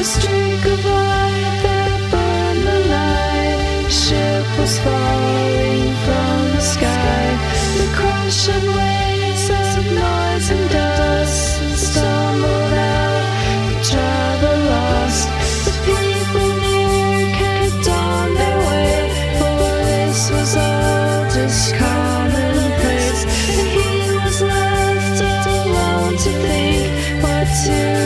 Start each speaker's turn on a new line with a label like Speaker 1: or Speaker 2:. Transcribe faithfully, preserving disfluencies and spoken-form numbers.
Speaker 1: a streak of light that burned the night. The ship was falling from the sky. The crashing waves of noise and dust, and stumbled out, the travel lost. The people near kept on their way, for this was all just commonplace. And he was left alone to think what to